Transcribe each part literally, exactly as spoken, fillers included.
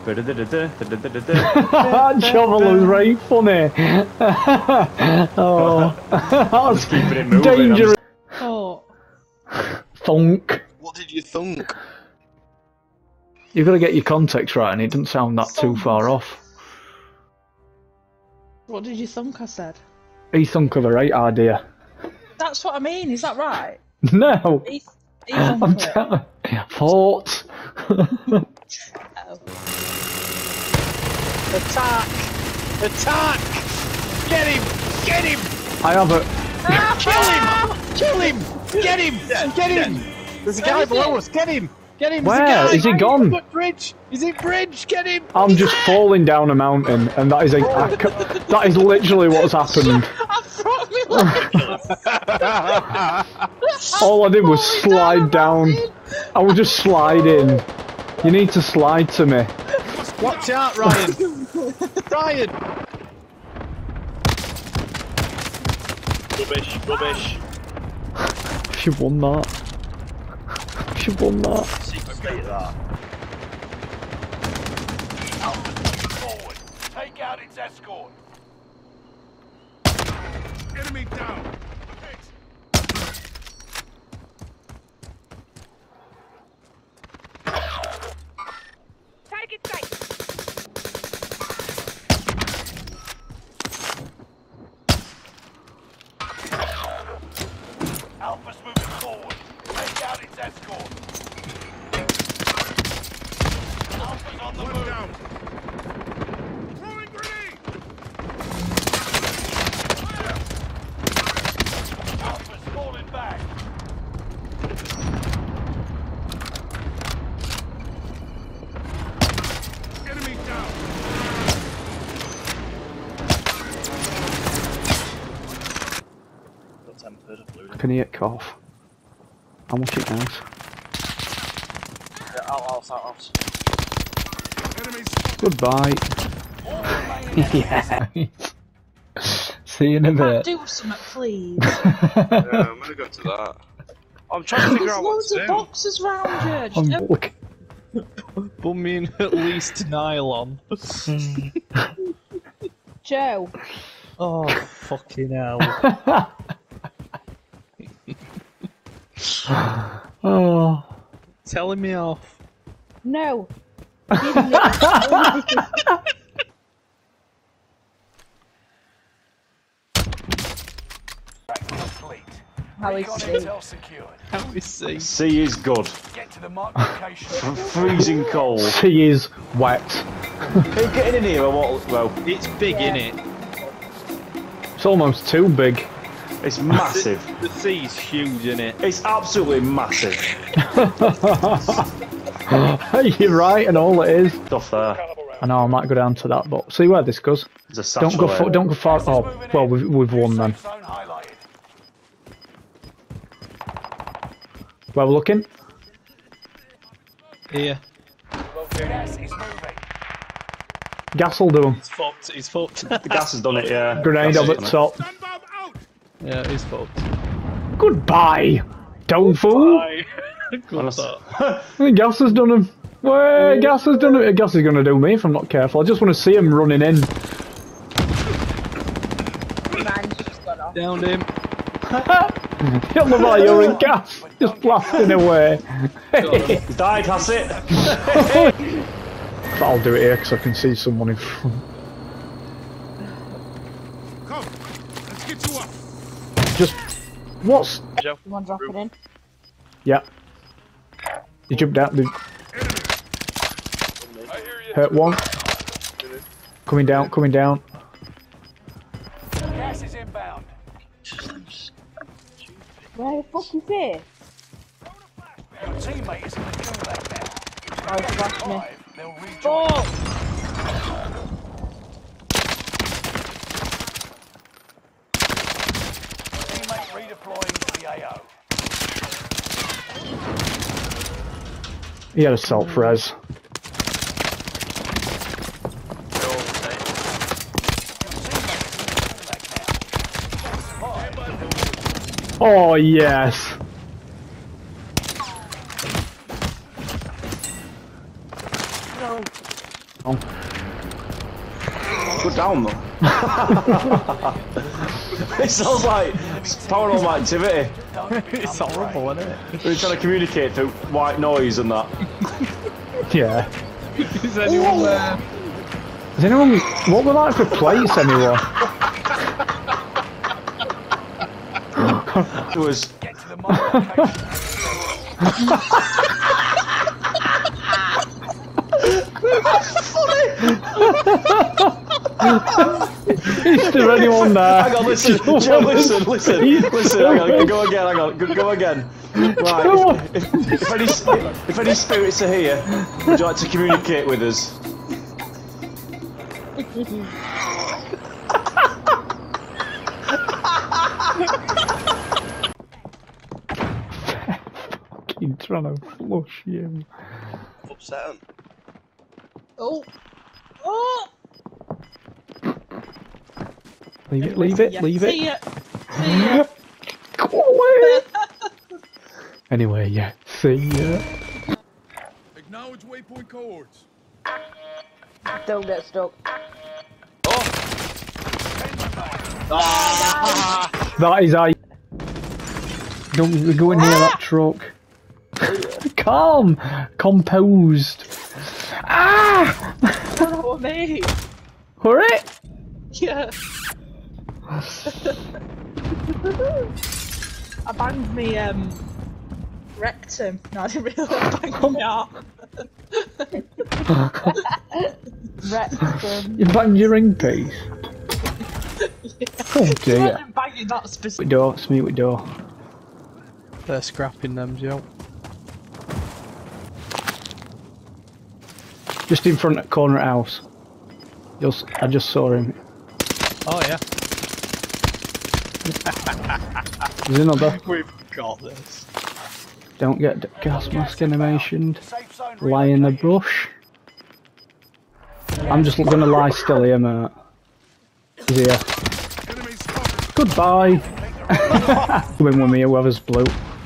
Shovel was very funny. Oh, that's keeping it moving. dangerous. Oh. Thunk. What did you thunk? You've got to get your context right, and it doesn't sound that too Thunk. far off. What did you thunk? I said. He thunk of a right idea. That's what I mean. Is that right? No. He, he I'm thunk it. telling. Thoughts. Oh. Attack! Attack! Get him! Get him! I have a. Kill him! Kill him! Get him! Get him! There's a guy Where is below it? us. Get him! Get him! Where? There's a guy. Is he gone? Foot bridge! Is it bridge? Get him! I'm just falling down a mountain, and that is a. I ca- that is literally what's happened. I broke my leg. All I did was slide down. I was just sliding. You need to slide to me. Watch out, Ryan! Ryan! Rubbish, rubbish. She won that. She won that. Secret state that. Forward. Take out its escort. Enemy down. Take it safe. Alpha's moving forward. Take out its escort. Alpha's on the One move. down. Throwing grenade. Alpha's falling back. Enemy down. Got tempered, blew Can you hit cough? How much it goes? Yeah, out, out, out, out. Enemies. Goodbye. Yeah. See you in a bit. Do something, please. Yeah, I'm gonna go to that. I'm trying to figure There's out what loads to of do. boxes round here. I'm Just looking. Bumming at least nylon. Joe. Oh, fucking hell. Oh. Telling me off. No. Complete. How is Recon she? intel secured. How is he? Sea is good. Get to the marked location. Freezing cold. She is wet. Hey, getting in here or what? Well, It's big, Yeah. innit? It's almost too big. it's massive. The sea's huge, innit? It's absolutely massive. You're right, and all it is. Stuff there. I know I might go down to that, but see where this goes. There's a satchel Don't go. there. Far, don't go far. Oh, well, we've we've won then. Safe zone highlighted. Where we're looking? Here. Gas is moving. Gas will do 'em. He's fucked. He's fucked. The gas has done it, yeah. Grenade Gas up has at done it. top. Stun bomb out. Yeah, he's fucked. Goodbye, tofu. Bye. Good Honest- thought. Gas has done him. Where gas has done it? Gas is gonna do me if I'm not careful. I just want to see him running in. Mine's just gone off. Downed him. You're like you're in gas, just blasting away. He's died, has it? I'll do it here because I can see someone in front. Come. Let's get you up. Just what's? Joe. You want to drop it in? Yeah. You jumped out. The, I hear you. hurt one. Coming down. Coming down. Gas is inbound. Where the fuck is it? Your teammate is in the gulag now. Oh, it's lost me. Five, they'll rejoin. Oh! Teammate redeploying to the A O. He had a self-res. Oh yes. Go down though. It sounds like paranormal activity. It's horrible, isn't it? We're trying to communicate through white noise and that. Yeah. Is anyone there? Is anyone... What were like for plates, anyone? It was... Get to the mark location. Is there anyone there? Hang on, listen, Joe, listen, listen, listen, hang on, go again, hang on, go, go again. Right, if, if, if, any, if any spirits are here, would you like to communicate with us? Fucking trying to flush you. Upset him. Oh. Oh. Leave it, leave it, leave See it. ya. See ya. Go away! Anyway, yeah, see ya. Acknowledge waypoint cohorts. Don't get stuck. That is I. Don't go in near that truck. Calm! Composed. Ah! Oh, mate. Hurry! Yeah. I banged me um rectum. No, I didn't really bang me arm. Rectum. You banged your ring piece? Yeah. Oh I dear. didn't bang it that With specific. door, smeet with door. They're scrapping them, Joe. Just in front of the corner of the house. Just, I just saw him. Oh yeah. There's another. We've got this. Don't get the gas mask animationed. Safe zone Lie in the bush. I'm just gonna lie still here, mate. He's here. Enemy spotted. Goodbye. Come in with me, whoever's blue.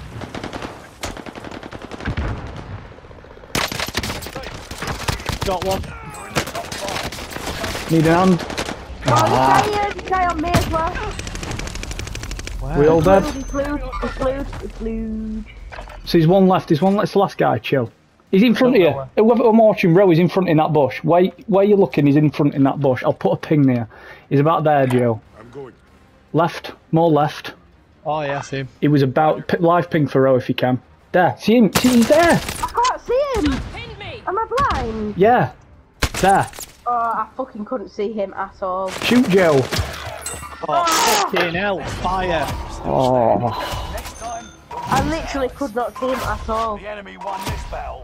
Got one. Need a hand? Ah, Tired, guy on me as well. Wow. we all dead? He flew, he flew, he flew. So there's one left, there's one left, it's the last guy, chill. He's in front of you. Whoever I'm watching row, he's in front in that bush. Where, where you looking, he's in front in that bush. I'll put a ping there. He's about there, Joe. I'm going. Left, more left. Oh yeah, see him. He was about, p- live ping for row if you can. There, see him, see he's there. I can't see him. Am I blind? Yeah, there. Oh, I fucking couldn't see him at all. Shoot Joe. Oh, fucking hell, fire. Oh, Next time, I literally could not see him at all. the enemy won this battle.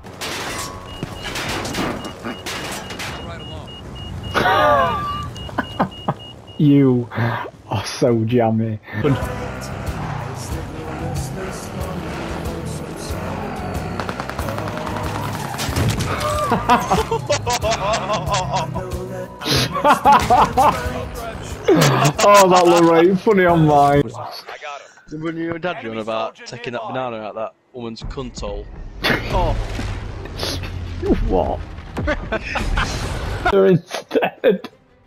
Right along. you are so jammy. Oh, that looked right funny on mine. I got him. When you were dad doing about taking that banana out that woman's cunt hole. Oh, What? They're instead.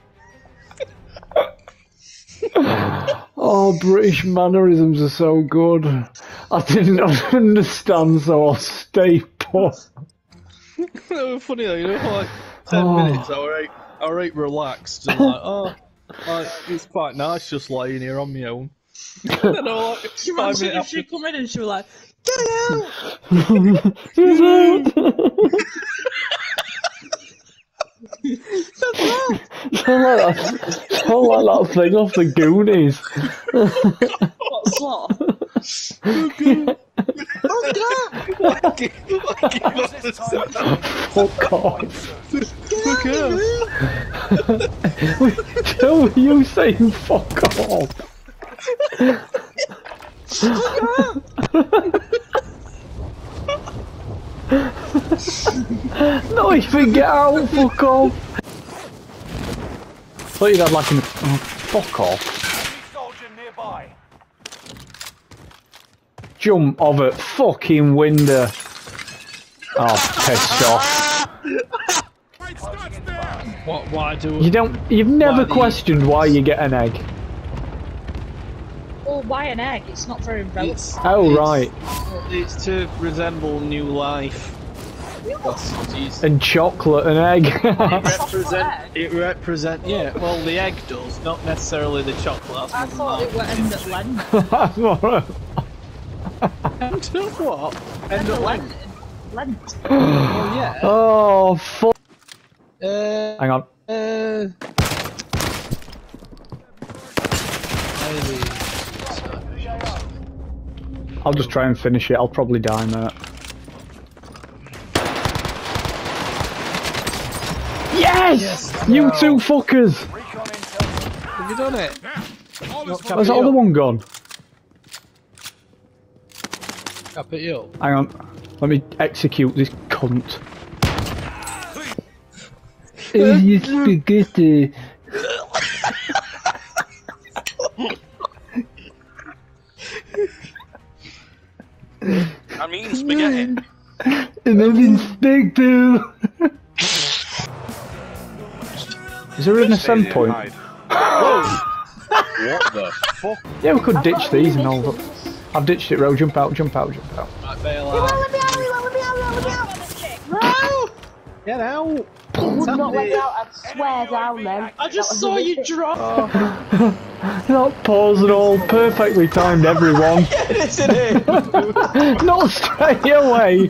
Oh, British mannerisms are so good. I didn't understand, so I'll stay put. they were funny though, you know, for like ten Oh. minutes I were eight, I were eight relaxed and like, oh, like, it's quite nice just lying here on my own. And then I like, She five imagine minutes if she after, come in and she was like, get out! Sound like that, sound like that thing off the Goonies. What slot? Use this time to Fuck off. fuck out. Joe, are you saying fuck off? No, even get out, fuck off. Thought you'd have like an. Oh, fuck off. soldier nearby. Jump over fucking window. Oh, pissed off. What? Why do You don't. You've never Why the- questioned why you get an egg. Well, why an egg? It's not very It's- relevant. Oh it's- right. It's to resemble new life. That's, geez. And chocolate and egg. It represent. It represent. Yeah. Well, the egg does, not necessarily the chocolate. I thought it would end at Lent. That's what- End of what? End of Lent. Lent. Lent. Oh yeah. Oh fuck! Uh. Hang on. Uh. I'll just try and finish it. I'll probably die, mate. Yes! Yes! You two fuckers! Have you done it? All Not is cap Where's it the other up. one gone? Cap it up. Hang on. Let me execute this cunt. Oh, you spaghetti. I mean spaghetti. And I'm Inspector. Is there an ascent point? Hide. What the fuck? Yeah, we could ditch these and all that. I've ditched it, Ro. Jump out, jump out, jump out. Right, bail out. No! Get out! Would not let you out, I swear down then. I just saw you drop. Not pause at all. Perfectly timed, everyone. Listen here. Not straight away.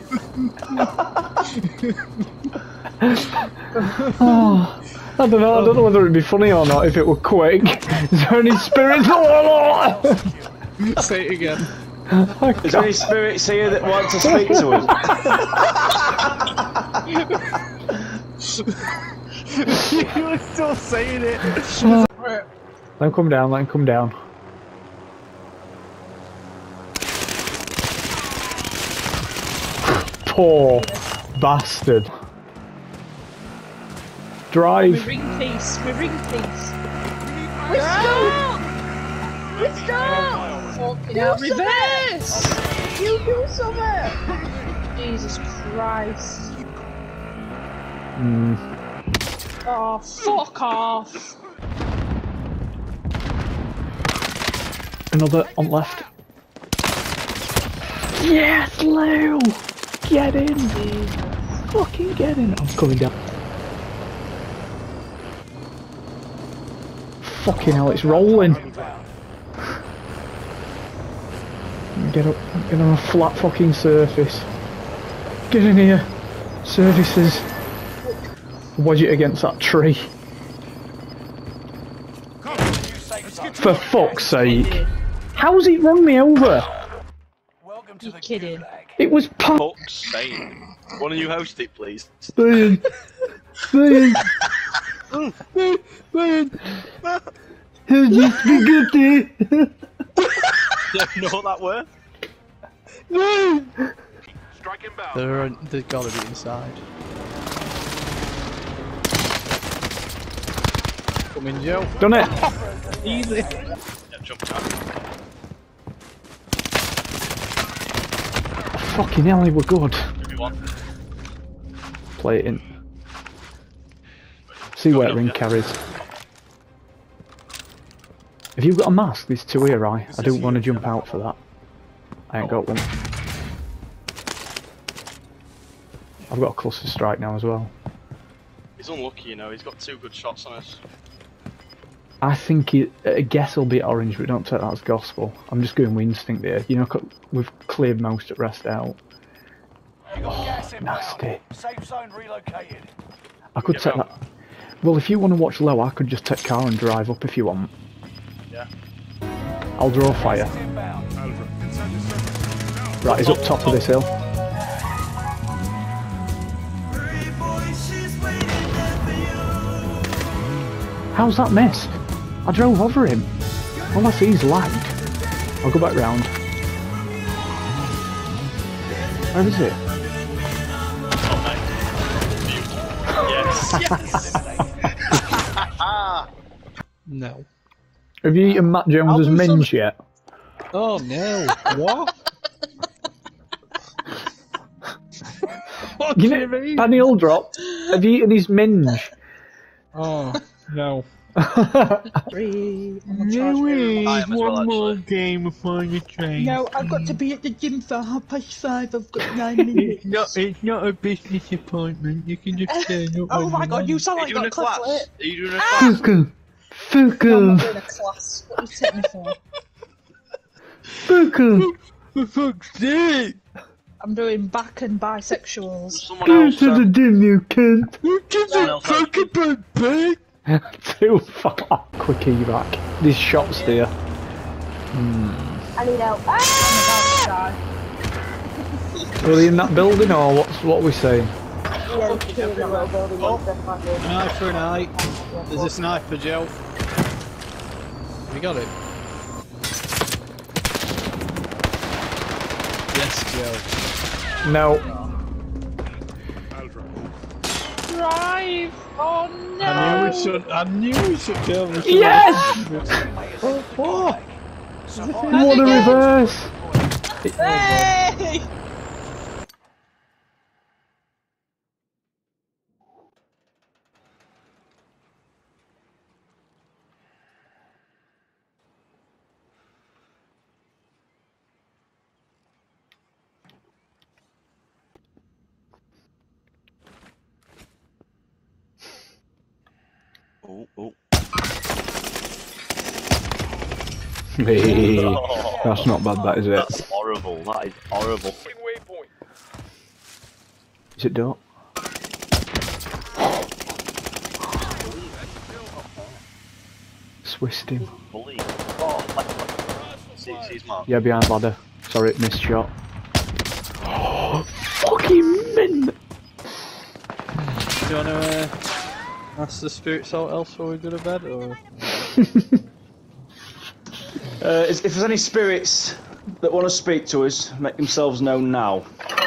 Oh, I don't know. I don't know whether it'd be funny or not if it were quick. Is there any spirits? Say it again. Is there any spirits here that want to speak to us? You were still saying it. Let him come down. Let him come down. Poor bastard. We Drive. ring peace. We ring peace. We're stuck! We're stuck! Fucking hell. Reverse! You do something! Jesus Christ. Mm. Oh, fuck off. Another on left. Yes, Lou! Get in! Fucking get in! I'm coming down. Fucking hell, it's rolling! Get up, get on a flat fucking surface. Get in here! Surfaces! Wedge it against that tree. For fuck's sake! How's it run me over? Welcome to You the kidding? Gulag. It was pu- Fuck's sake. One of you host it, please. Staying! Staying! Here's your spaghetti! Don't know what that were. Striking bound. They're, they've got to be inside. Come in, Joe. Done it! Easy. Yeah, jump down. Fucking hell, they were good. If you want. Play it in. See where ring carries. Have you got a mask? There's two here, I. I don't want to jump out for that. I ain't got one. I've got a cluster strike now as well. He's unlucky, you know. He's got two good shots on us. I think it, I guess it'll be orange, but don't take that as gospel. I'm just going with instinct there. You know, c- we've cleared most at rest out. You got gas inbound. nasty. Safe zone relocated. I could Get take out. that. Well, if you want to watch low, I could just take car and drive up if you want. Yeah. I'll draw fire. Gas is inbound. Alpha, inside the circle. Right, he's up top of this hill. How's that miss? I drove over him. All I see is lag. I'll go back round. Where is it? Yes. No. Have you eaten Matt Jones's I'll do some- minge yet? Oh no. What? What You do you know, mean? Daniel drop. Have you eaten his minge? Oh, no. Three. I'm gonna charge No me. way, I am as well, one more actually. game before you train. No, I've got to be at the gym for half past five. I've got nine minutes. It's not, it's not a business appointment. You can just turn up. Oh when my you god, want. you sound Are like you you doing got a a clip class? lit. Are you doing a Ah! class? Fuku. No, I'm Fuku. not doing a class. What do you take me for? Fuku. For fuck's sake! I'm doing back and bisexuals. Someone Go else. to the Um, gym, you cunt. Who gives Someone a else fuck about big? Too far. Quick evac. These shots there. I need help. I'm Ah! about to die. Are they in that building or what's what are we saying? Yeah, there's two in the little building. Oh. One's death marker. An eye for an eye. There's a sniper, Joe. You got it? Yes, Joe. No. Drive! Oh no! I knew we should. I knew we should go. We should Yes! Oh, oh. What a reverse! Hey! oh, oh. Hey, that's not bad, that is it? That's horrible. That is horrible. Is it dark? Swissed him. Bully. Oh, left. See, see his mark. Yeah, behind ladder. Sorry, missed shot. Fucking min! Do you wanna uh, ask the spirits out else before we go to bed, or? Uh, if if there's any spirits that want to speak to us, make themselves known now.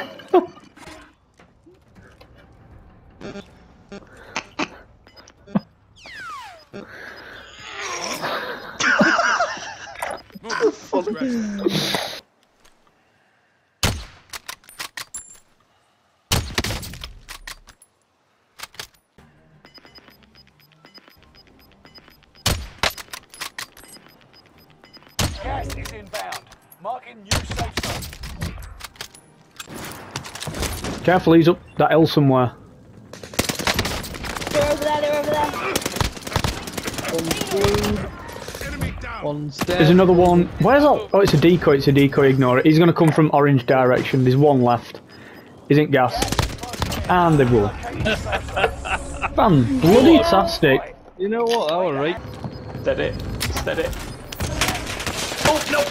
Gas is inbound. Marking new safe zone. Careful, he's up that hill somewhere. They're over there, they're over there. Enemy down. One's dead. There's another one. Where's that? Oh, it's a decoy, it's a decoy, ignore it. He's gonna come from orange direction. There's one left. Isn't gas. And they will. Man, bloody tastic. You know what? That was right. Steady. Steady. Oh, no!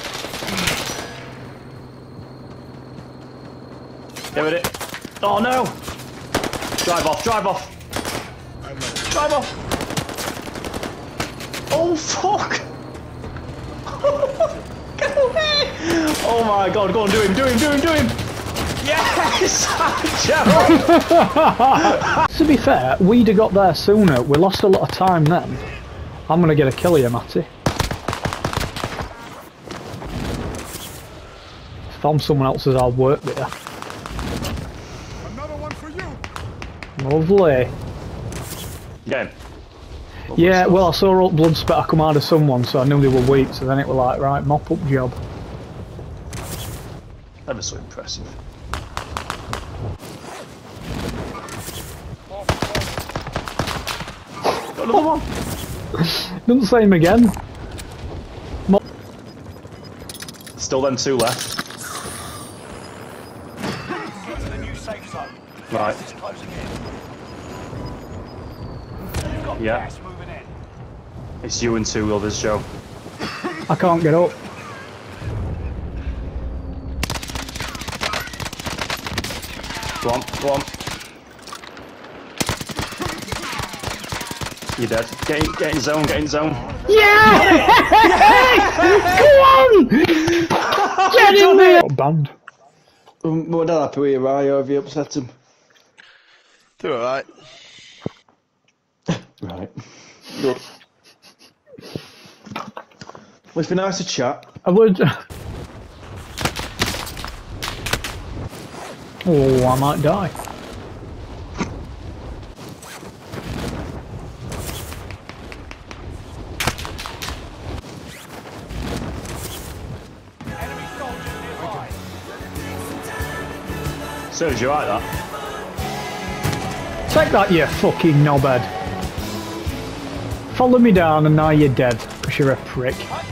Get with it. Oh, no! Drive off, drive off! Drive off! Oh, fuck! Get away! Oh my god, go on, do him, do him, do him, do him! Yes! Joe! To be fair, we'd have got there sooner. We lost a lot of time then. I'm gonna get a kill here, Matty. Found someone else's hard work there. Another one for you. Lovely. Get him. Yeah, well, I saw up blood spatter come out of someone, so I knew they were weak, so then it was like, right, mop up job. Ever so impressive. Got another one. Doesn't say him again. Mo Still them two left. Get to the new safe zone. Right. Gas is closing in. You've got Yeah. gas moving in. It's you and two others, Joe. I can't get up. Go on, go on. You're dead. Get in, get in zone, get in zone. Yeah! Come on! Get in there! Banned. Um, we're not happy with you, are you? Have you upset him? Do alright. Right. Good. Well, it's been nice to chat. I would. Oh, I might die. Serves you right, that. Take that, you fucking knobhead. Follow me down and now you're dead, because you're a prick.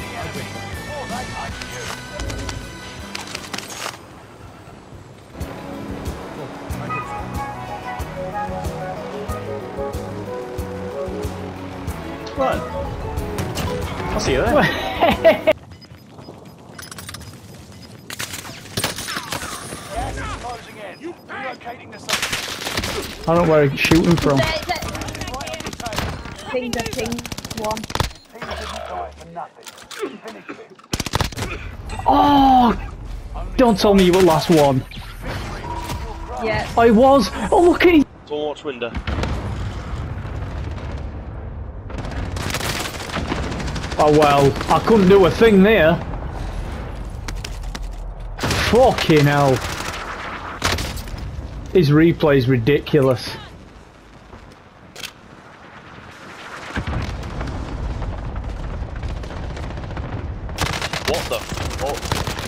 Right. I'll see you there. Closing in. Relocating the site. I don't know where he's shooting from. Ping the ping one. Team didn't die for nothing. Finish it. Oh! Don't tell me you were last one. Yeah. I was. Oh, look at him. Someone watch window. Oh well, I couldn't do a thing there. Fucking hell. His replay's ridiculous. What the fuck?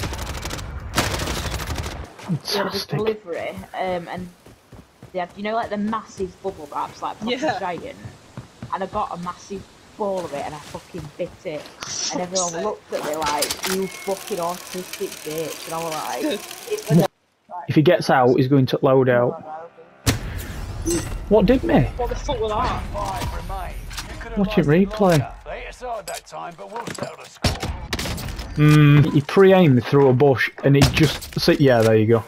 We had a Fantastic. delivery, um, and they had, you know, like the massive bubble wraps, like proper Yeah. giant. And I got a massive ball of it, and I fucking bit it. And everyone looked at me like, "You fucking autistic bitch," and I was like, it was If he gets out, he's going to load out. What did me? What the fuck was that? Five remain. You could have Watch it lasted replay. longer. They hit us hard that time, but we'll settle the score. Hmm, he pre-aimed through a bush and he just... Yeah, there you go.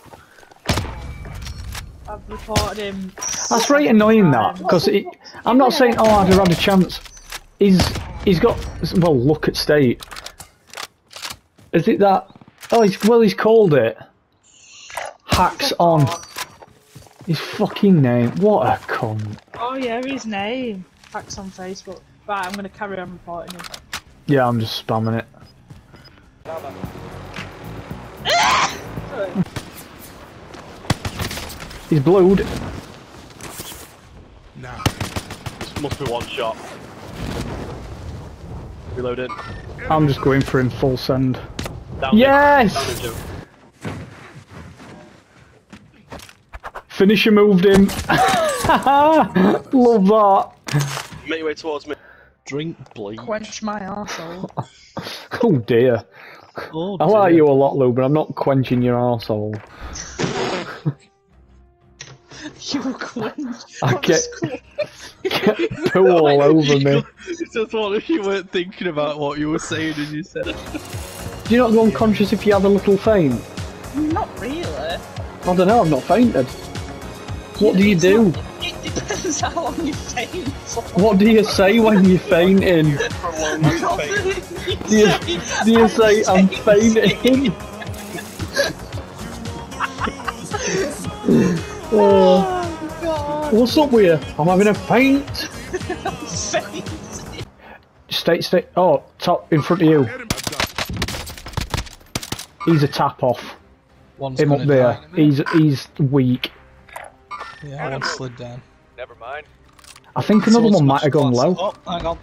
I've reported him. That's right annoying that, because I'm not saying, oh, I'd have had a chance. He's, he's got... Well, look at state. Is it that... Oh, he's, well, he's called it. Hacks on. His fucking name. What a cunt. Oh yeah, his name. Hacks on Facebook. Right, I'm gonna carry on reporting him. Yeah, I'm just spamming it. He's blued. Now. This must be one shot. Reloading. I'm just going for him full send. Down Yes! Down Finisher moved him. Love that. Make your way towards me. Drink bleach. Quench my arsehole. Oh dear. Oh, I like dear. you a lot, Lou, but I'm not quenching your arsehole. You were quench. I What get, was quench? get poo all over me. It's just what if you weren't thinking about what you were saying and you said it. Do you not go unconscious if you have a little faint? Not really. I don't know, I've not fainted. What do you do? It depends how long you faint for. What do you say when you're fainting? Do you, do you say, I'm fainting? Oh, Oh god. what's up with you? I'm having a faint. Faint. Stay, stay. Oh, top in front of you. Enemy down. He's a tap off. One's Him up gonna there. die. He's he's weak. Yeah, one slid down. Never mind. I think another Sword one might have gone smash low. class. Oh, hang on.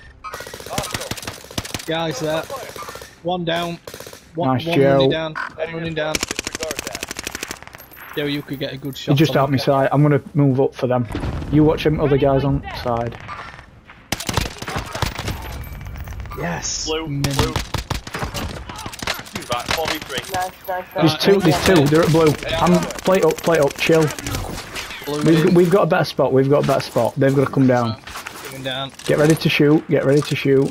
Guys there. One down. One, Nice, one Joe. running down. One running down. Disregard that. Yeah, you could get a good He shot. just on out my him. side. I'm gonna move up for them. You watch them other guys on side. Yes. Blue. Min. Blue. Right, four v three. nice, nice, There's nice. two. There's two. They're at blue. I'm plate up. Plate up. Chill. Blue We've in. we've got a better spot. We've got a better spot. They've got to come down. Coming down. Get ready to shoot. Get ready to shoot.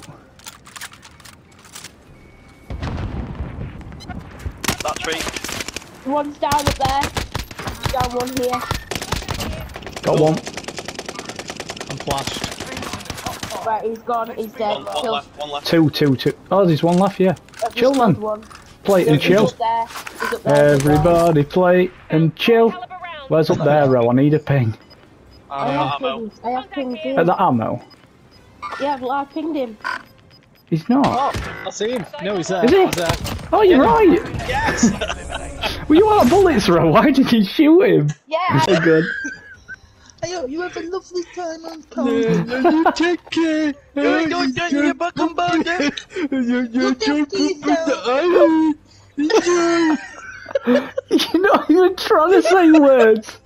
That tree. One's down up there. Down one here. Got one. I'm flashed. Right, he's gone. He's dead. One, one Kill. left. One left. Two. Two. Two. Oh, there's one left. Yeah. I've just Chill, killed man. One. Plate and He's chill. up there. He's up there. He's up there. Everybody play and chill. Where's up there, Ro? I need a ping. I Uh, have ammo. pinged. I have pinged him. At that ammo. Yeah, well, I pinged him. He's not. Oh, I see him. No, he's there. Is he? He's there. Oh, you're right. Yes! Were you out of bullets, Ro? Why did you shoot him? Yeah. So good. Hey, yo, you have a lovely time on No, no, you take care. You're going down your back and back. You're, you're Look after joking with the yourself. island. Enjoy. You're not even trying to say words.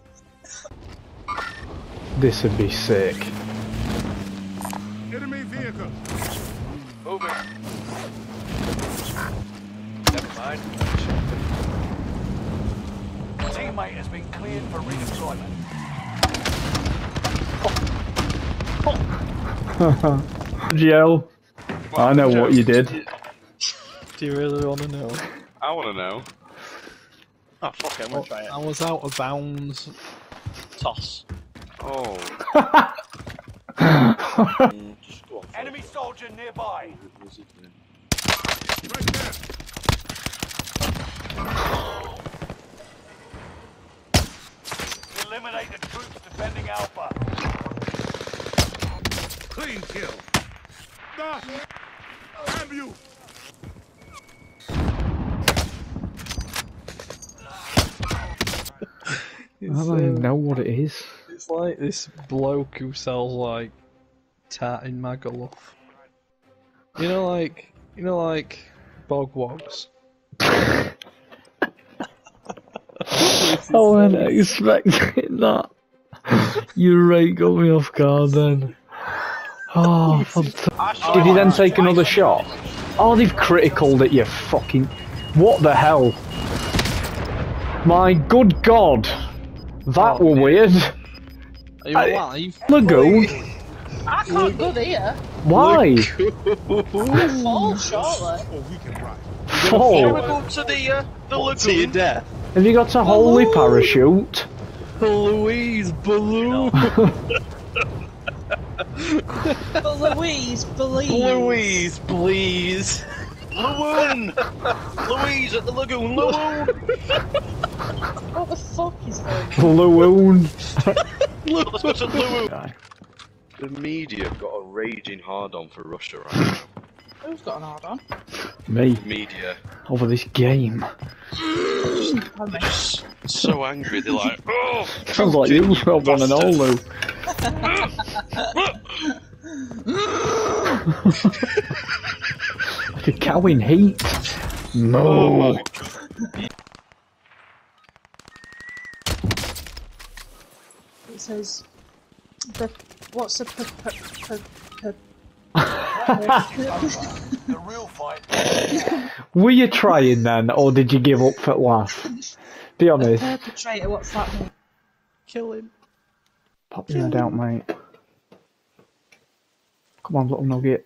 This would be sick. Enemy vehicle. Moving. Never mind. Teammate has been cleared for redeployment. Joe, I know what you did. Do you really want to know? I want to know. Oh, fuck it, I'm gonna try it. I was out of bounds. Toss. Oh. Mm, just go on. Enemy soldier nearby. Right there. Eliminate the troops defending Alpha. Clean kill. Stop. Have you? I don't even know what it is. It's like this bloke who sells like tartan Magaluf. You know, like you know, like bog wogs. I wasn't expecting that. You right got me off guard then. Oh, fantastic. Did he then take another shot? Oh, they've criticaled it, you fucking... What the hell? My good god. That Oh, were yeah. weird. Are you I- alive? Lagoon? I can't go there. Why? Fall shortly. Oh, we can ride. Fall? Go to the, uh, the To your lagoon. death. Have you got a holy parachute? Louise Balloon. But Louise, believe. Louise, please. Lagoon! Louise at the lagoon, lagoon! What the fuck is going on? Balloon. Let's go to lagoon. Aye. The media got a raging hard on for Russia right now. Who's got an hard on? Me. Media. Over this game. Tell me. Just so angry, they're like, oh! Sounds like you got one and all, Lou. Like a cow in heat. No. It says the what's the p p p p The real fight. Were you trying then, or did you give up at last? Be honest. perpetrator? What's that mean? Kill him. Pop your head out, mate. Come on, little nugget.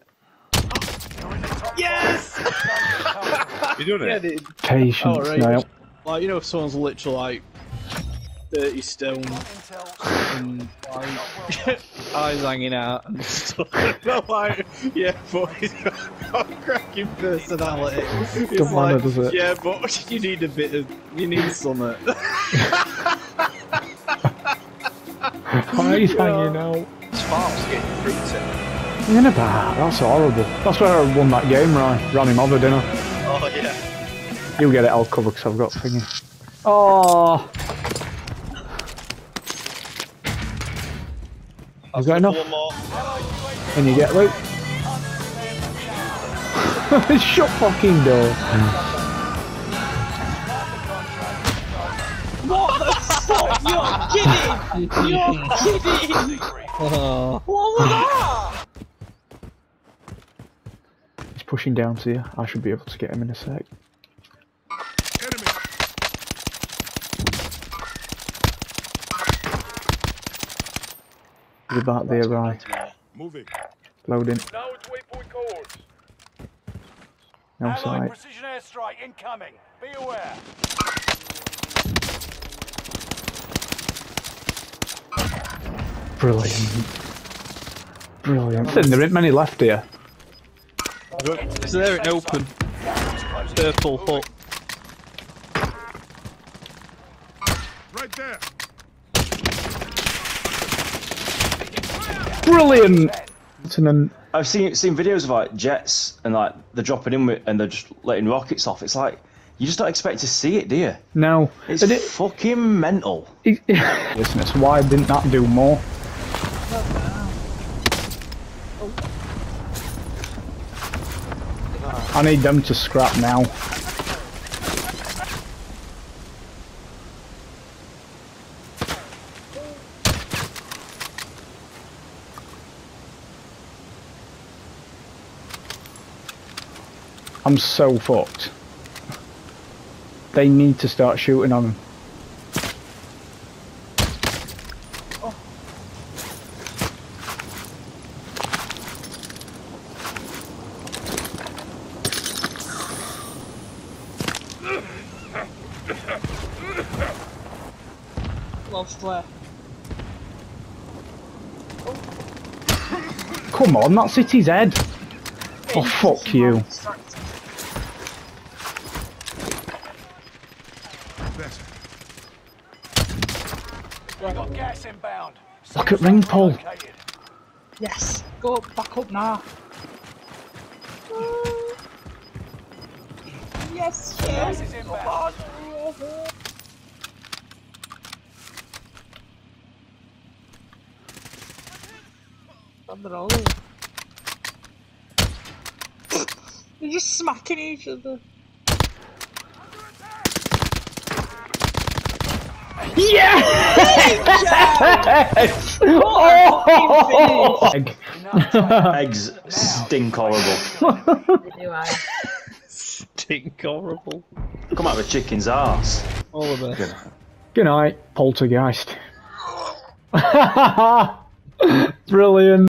You doing it? it. Patience, Oh, right. now. Like, you know, if someone's literally like thirty stone and like eyes hanging out and stuff. Not like, yeah, but he's got a cracking personality. It's Don't matter, like, does it? yeah, but you need a bit of, you need something. Eyes hanging out. Sparks getting fruity. In about, that's horrible. That's where I won that game, right? Ran him over, didn't I? Oh, yeah. You get it, I'll cover because I've got thingy. Oh! I've got enough. One more. And you get Luke. Shut fucking door. What the fuck? You're kidding! You're kidding! Oh. What was that? He's pushing down to you. I should be able to get him in a sec. Enemy. He's about there, right? Moving. Loading. Now it's waypoint codes. No Allied sight. precision airstrike incoming. Be aware. Brilliant. Brilliant. Then there ain't many left here. So there it open. Purple hut. Right there. Brilliant! And then I've seen seen videos of like jets and like they're dropping in with and they're just letting rockets off. It's like you just don't expect to see it, do you? now, It's and it, fucking mental. it, listen, it's why didn't that do more? I need them to scrap now. I'm so fucked. They need to start shooting on him. Lost where? Come on, that's it his head. Oh, fuck you. Got gas inbound. Look at ring pull. Located. Yes. Go up, back up now. Yes, Gas yes. is inbound. They're all They're just smacking each other. Yes! Oh! Egg. Eggs stink horrible. Do I? Stink horrible. Come out of a chicken's arse. All of it. Good night, poltergeist. Brilliant.